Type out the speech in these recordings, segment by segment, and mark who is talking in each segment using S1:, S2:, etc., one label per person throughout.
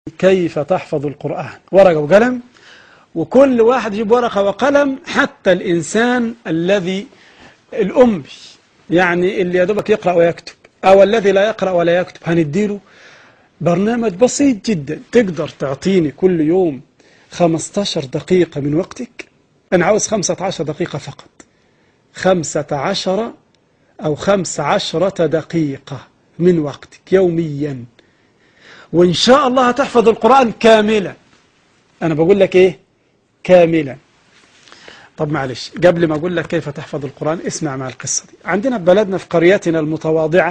S1: كيف تحفظ القرآن، ورقة وقلم، وكل واحد يجيب ورقة وقلم، حتى الإنسان الذي الأمي، يعني اللي يدوبك يقرأ ويكتب، أو الذي لا يقرأ ولا يكتب، هنديله برنامج بسيط جدا. تقدر تعطيني كل يوم 15 دقيقة من وقتك؟ أنا عاوز 15 دقيقة فقط، 15 أو 15 دقيقة من وقتك يوميا، وإن شاء الله هتحفظ القرآن كاملا. أنا بقول لك إيه؟ كاملا. طب معلش، قبل ما أقول لك كيف تحفظ القرآن اسمع مع القصة دي. عندنا في بلدنا في قريتنا المتواضعة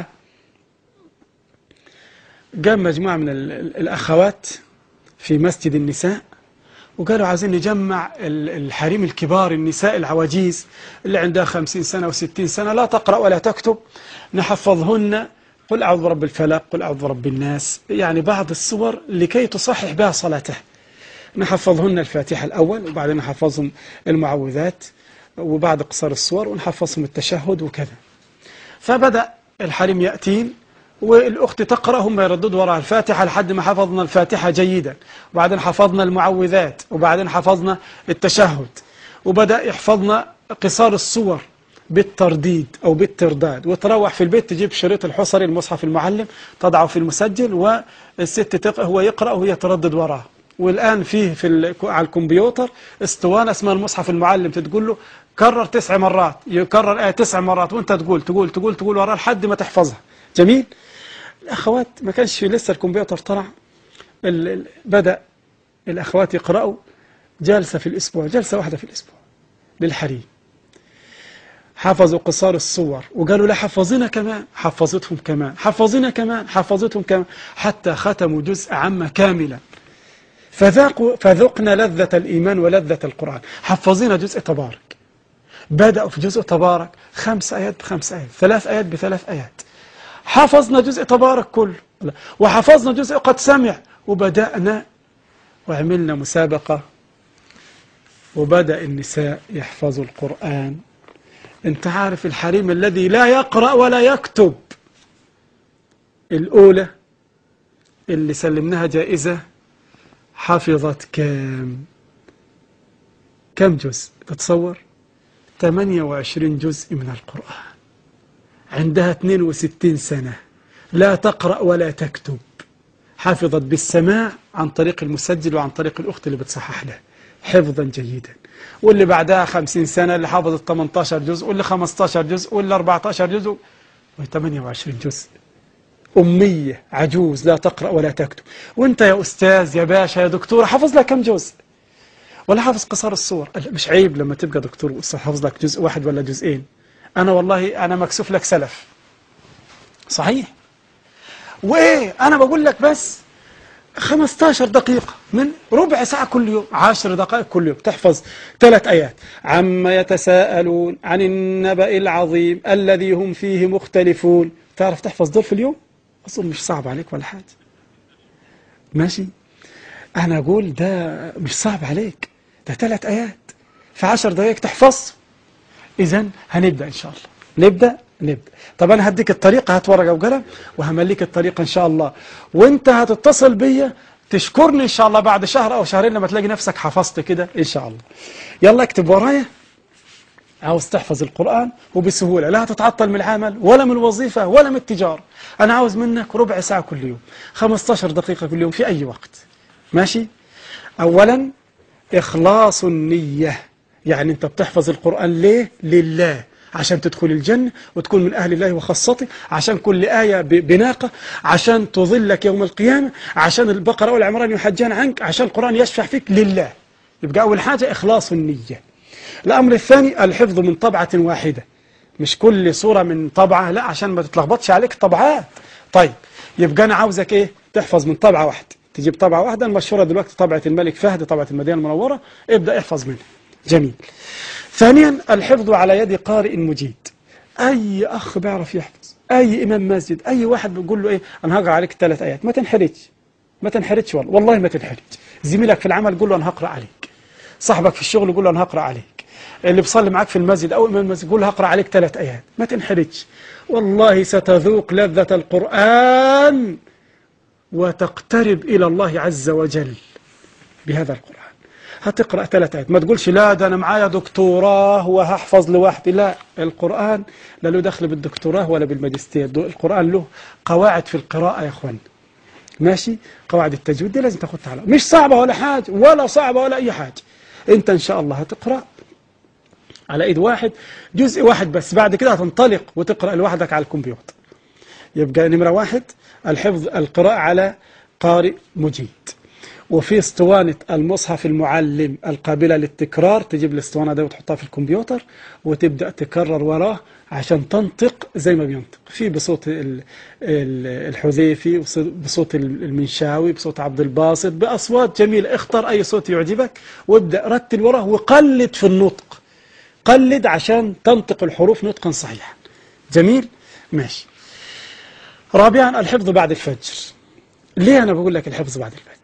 S1: قام مجموعة من الأخوات في مسجد النساء، وقالوا عايزين نجمع الحريم الكبار، النساء العواجيز اللي عندها 50 سنة و60 سنة لا تقرأ ولا تكتب، نحفظهن قل أعوذ برب الفلق، قل أعوذ برب الناس، يعني بعض السور لكي تصحح بها صلاتها. نحفظهن الفاتحة الأول، وبعدين نحفظهم المعوذات، وبعد قصار السور ونحفظهم التشهد وكذا. فبدأ الحريم يأتين والأخت تقرأ، هم يرددوا وراء الفاتحة لحد ما حفظنا الفاتحة جيدا، وبعدين حفظنا المعوذات، وبعدين حفظنا التشهد، وبدأ يحفظنا قصار الصور بالترديد أو بالترداد. وتروح في البيت تجيب شريط الحصري المصحف المعلم تضعه في المسجل، والست هو يقرأ وهي تردد وراه. والآن فيه على الكمبيوتر اسطوانة اسمها المصحف المعلم، تقول له كرر 9 مرات، يكرر آية 9 مرات، وانت تقول وراه لحد ما تحفظها. جميل. الأخوات ما كانش لسه الكمبيوتر طلع، بدأ الأخوات يقرأوا جلسة في الأسبوع، جلسة واحدة في الأسبوع للحريم. حفظوا قصار الصور، وقالوا لا حفظنا كمان، حفظتهم كمان، حفظنا كمان، حفظتهم كمان، حتى ختموا جزء عامة كاملا. فذقنا لذة الإيمان ولذة القرآن. حفظنا جزء تبارك، بدأوا في جزء تبارك 5 آيات ب5 آيات، 3 آيات ب3 آيات. حفظنا جزء تبارك كله، وحفظنا جزء قد سمع، وبدأنا وعملنا مسابقة، وبدأ النساء يحفظوا القرآن. انت عارف الحريم الذي لا يقرأ ولا يكتب، الأولى اللي سلمناها جائزة حفظت كم جزء؟ تتصور 28 جزء من القرآن، عندها 62 سنة، لا تقرأ ولا تكتب، حفظت بالسماع عن طريق المسجل وعن طريق الأخت اللي بتصحح له حفظا جيدا. واللي بعدها 50 سنة اللي حفظت 18 جزء، واللي 15 جزء، واللي 14 جزء، و28 جزء. أمية عجوز لا تقرأ ولا تكتب. وانت يا أستاذ يا باشا يا دكتور حفظ لك كم جزء؟ ولا حافظ قصار الصور؟ مش عيب لما تبقى دكتور وأستاذ حفظ لك جزء واحد ولا جزئين؟ أنا والله أنا مكسوف لك سلف صحيح. وإيه أنا بقول لك بس 15 دقيقة من ربع ساعة كل يوم، 10 دقائق كل يوم، تحفظ 3 آيات. عما يتساءلون عن النبأ العظيم الذي هم فيه مختلفون. تعرف تحفظ دول في اليوم؟ أصلا مش صعب عليك ولا حاجة، ماشي؟ أنا أقول ده مش صعب عليك، ده 3 آيات في 10 دقائق تحفظ. إذن هنبدأ إن شاء الله، نبدأ. طب أنا هديك الطريقة، هات ورقة وقلم وهمليك الطريقة إن شاء الله، وإنت هتتصل بيا تشكرني إن شاء الله بعد شهر أو شهرين لما تلاقي نفسك حفظت كده إن شاء الله. يلا اكتب ورايا، عاوز تحفظ القرآن وبسهولة، لا هتتعطل من العمل ولا من الوظيفة ولا من التجارة. أنا عاوز منك ربع ساعة كل يوم، 15 دقيقة كل يوم في أي وقت، ماشي؟ أولا إخلاص النية، يعني أنت بتحفظ القرآن ليه؟ لله، عشان تدخل الجنة وتكون من أهل الله وخاصته، عشان كل آية بناقة، عشان تظلك يوم القيامة، عشان البقرة والعمران يحجان عنك، عشان القرآن يشفع فيك لله. يبقى أول حاجة إخلاص النية. الأمر الثاني الحفظ من طبعة واحدة، مش كل صورة من طبعة، لا عشان ما تتلخبطش عليك طبعات. طيب يبقى أنا عاوزك إيه؟ تحفظ من طبعة واحدة، تجيب طبعة واحدة المشهورة دلوقتي طبعة الملك فهد، طبعة المدينة المنورة، ابدأ احفظ منها. جميل. ثانيا الحفظ على يد قارئ مجيد، أي أخ بيعرف يحفظ، أي إمام مسجد، أي واحد بيقول له إيه أنا هقرأ عليك 3 آيات، ما تنحرجش والله ما تنحرج. زميلك في العمل قول له أنا هقرأ عليك، صاحبك في الشغل قول له أنا هقرأ عليك، اللي بيصلي معاك في المسجد أو إمام المسجد قول له هقرأ عليك 3 آيات، ما تنحرج. والله ستذوق لذة القرآن وتقترب إلى الله عز وجل بهذا القرآن. هتقرأ 3 آيات، ما تقولش لا ده أنا معايا دكتوراه وهحفظ لوحدي. لا، القرآن لا له دخل بالدكتوراه ولا بالماجستير. القرآن له قواعد في القراءة يا أخوان، ماشي؟ قواعد التجويد دي لازم تاخدها على، مش صعبة ولا حاجة ولا صعبة ولا أي حاجة. أنت إن شاء الله هتقرأ على إيد واحد جزء واحد بس، بعد كده هتنطلق وتقرأ لوحدك على الكمبيوتر. يبقى نمرة 1 الحفظ، القراءة على قارئ مجيد. وفي اسطوانة المصحف المعلم القابلة للتكرار، تجيب الاسطوانة دي وتحطها في الكمبيوتر وتبدأ تكرر وراه عشان تنطق زي ما بينطق، في بصوت الحذيفي، بصوت المنشاوي، بصوت عبد الباسط، بأصوات جميلة. اختار أي صوت يعجبك وابدأ رتل وراه وقلد في النطق، قلد عشان تنطق الحروف نطقا صحيحا. جميل؟ ماشي. رابعا الحفظ بعد الفجر. ليه أنا بقول لك الحفظ بعد الفجر؟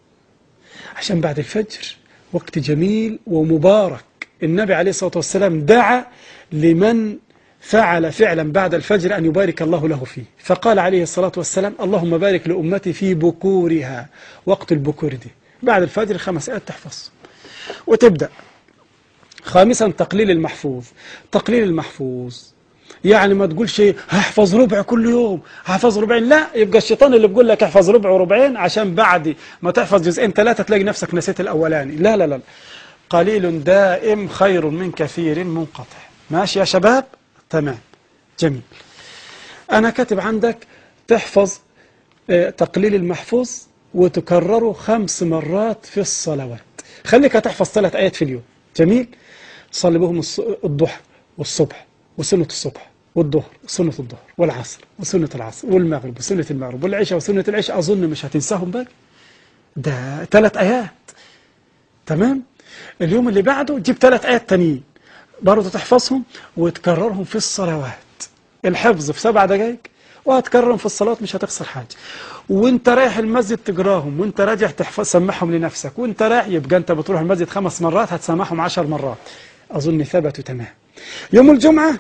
S1: عشان بعد الفجر وقت جميل ومبارك. النبي عليه الصلاة والسلام دعا لمن فعل فعلا بعد الفجر أن يبارك الله له فيه، فقال عليه الصلاة والسلام اللهم بارك لأمتي في بكورها. وقت البكور دي بعد الفجر 5 آيات تحفظ وتبدأ. خامسا تقليل المحفوظ. تقليل المحفوظ يعني ما تقولش هحفظ ربع كل يوم، هحفظ ربعين. لا، يبقى الشيطان اللي بيقول لك احفظ ربع وربعين عشان بعد ما تحفظ جزئين 3 تلاقي نفسك نسيت الأولاني. لا لا لا، قليل دائم خير من كثير منقطع. ماشي يا شباب؟ تمام، جميل. أنا كاتب عندك تحفظ تقليل المحفوظ وتكرره 5 مرات في الصلوات. خليك هتحفظ 3 آيات في اليوم. جميل؟ صلي بهم الضحى والصبح وسنة الصبح والظهر وسنة الظهر والعصر وسنة العصر والمغرب وسنة المغرب والعشاء وسنة العشاء. أظن مش هتنساهم بقى، ده 3 آيات. تمام؟ اليوم اللي بعده تجيب 3 آيات تانيين برضه تحفظهم وتكررهم في الصلوات. الحفظ في 7 دقائق وهتكررهم في الصلوات، مش هتخسر حاجة. وانت رايح المسجد تقراهم، وانت راجع تحفظ سمعهم لنفسك، وانت رايح يبقى انت بتروح المسجد 5 مرات هتسمعهم 10 مرات. أظن ثبتوا تمام. يوم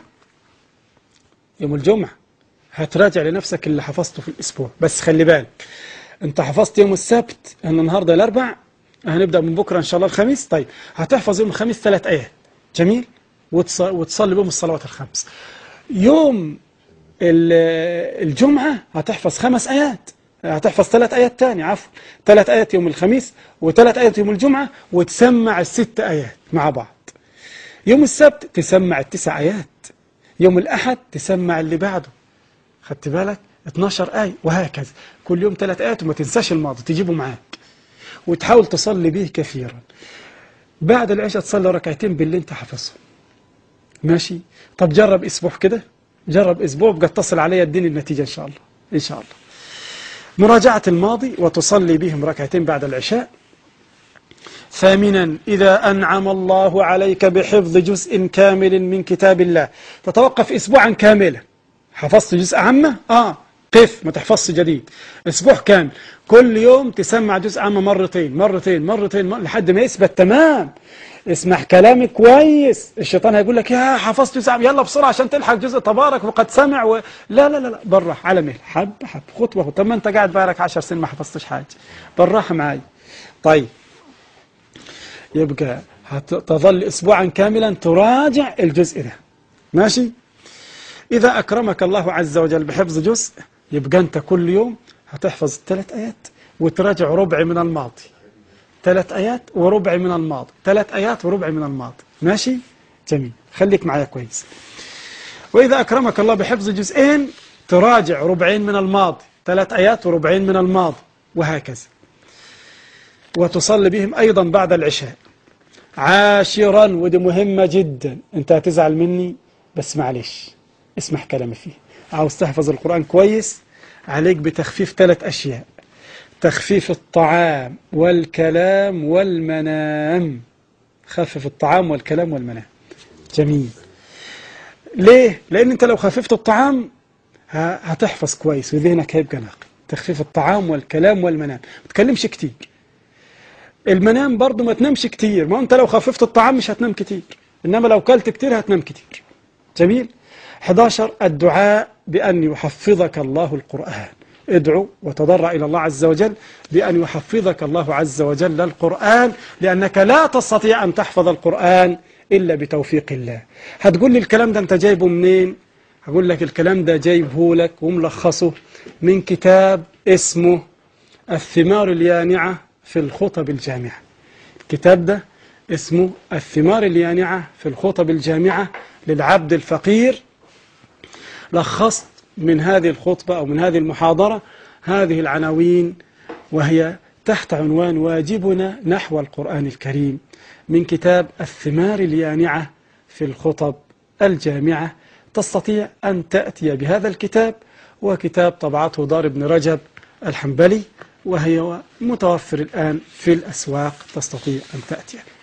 S1: الجمعة هتراجع لنفسك اللي حفظته في الأسبوع، بس خلي بالك انت حفظت يوم السبت، احنا النهارده الأربع، هنبدأ من بكرة إن شاء الله الخميس. طيب هتحفظ يوم الخميس 3 آيات. جميل؟ وتصلي بهم الصلوات ال5. يوم الجمعة هتحفظ 5 آيات، هتحفظ 3 آيات تاني، عفوا 3 آيات يوم الخميس و3 آيات يوم الجمعة، وتسمع ال6 آيات مع بعض. يوم السبت تسمع ال9 آيات، يوم الأحد تسمع اللي بعده. خدت بالك؟ 12 آية، وهكذا كل يوم 3 آيات. وما تنساش الماضي تجيبه معاك وتحاول تصلي به كثيرا. بعد العشاء تصلي ركعتين باللي انت حفظه. ماشي؟ طب جرب أسبوع كده، جرب أسبوع بقى اتصل علي اديني النتيجة إن شاء الله. إن شاء الله مراجعة الماضي وتصلي بهم ركعتين بعد العشاء. ثامنا إذا أنعم الله عليك بحفظ جزء كامل من كتاب الله تتوقف أسبوعا كاملا. حفظت جزء عامة؟ قف، ما تحفظش جديد. أسبوع كامل كل يوم تسمع جزء عامة مرتين لحد ما يثبت تمام. اسمع كلامي كويس، الشيطان هيقول لك يا حفظت جزء عامة يلا بسرعة عشان تلحق جزء تبارك وقد سمع لا لا لا، بالراحة على مهل، حب خطوة. طب ما انت قاعد بقالك 10 سنين ما حفظتش حاجة، بالراحة معايا. طيب يبقى هتظل أسبوعا كاملا تراجع الجزء ده. ماشي؟ إذا أكرمك الله عز وجل بحفظ جزء يبقى أنت كل يوم هتحفظ 3 آيات وتراجع ربع من الماضي. 3 آيات وربع من الماضي، 3 آيات وربع من الماضي. ماشي؟ جميل، خليك معايا كويس. وإذا أكرمك الله بحفظ جزئين تراجع ربعين من الماضي، 3 آيات وربعين من الماضي، وهكذا. وتصلي بهم أيضا بعد العشاء. عاشرا، ودي مهمة جدا، أنت هتزعل مني بس معلش اسمع كلامي فيه. عاوز تحفظ القرآن كويس عليك بتخفيف 3 أشياء: تخفيف الطعام والكلام والمنام. خفف الطعام والكلام والمنام. جميل. ليه؟ لأن أنت لو خففت الطعام هتحفظ كويس وذهنك هيبقى نقي. تخفيف الطعام والكلام والمنام، ما تكلمش كتير. المنام برضو ما تنامش كتير، ما أنت لو خففت الطعام مش هتنام كتير، إنما لو كلت كتير هتنام كتير. جميل. 11 الدعاء بأن يحفظك الله القرآن. ادعو وتضرع إلى الله عز وجل بأن يحفظك الله عز وجل القرآن، لأنك لا تستطيع أن تحفظ القرآن إلا بتوفيق الله. هتقول لي الكلام ده أنت جايبه منين؟ هقول لك الكلام ده جايبه لك وملخصه من كتاب اسمه الثمار اليانعة في الخطب الجامعة. الكتاب ده اسمه الثمار اليانعة في الخطب الجامعة للعبد الفقير. لخصت من هذه الخطبة أو من هذه المحاضرة هذه العناوين، وهي تحت عنوان واجبنا نحو القرآن الكريم، من كتاب الثمار اليانعة في الخطب الجامعة. تستطيع أن تأتي بهذا الكتاب، وكتاب طبعته دار ابن رجب الحنبلي، وهي متوفر الآن في الأسواق، تستطيع أن تأتي.